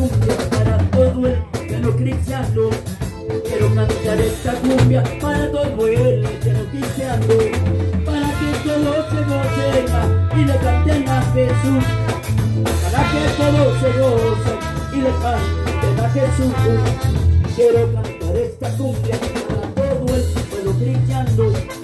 cumbia para todo el pueblo cristiano. Quiero cantar esta cumbia para todo el pueblo cristiano, para que todos se gocen y le canten a Jesús, para que todos se gocen y le canten a Jesús. Quiero cantar esta cumbia para todo el pueblo cristiano.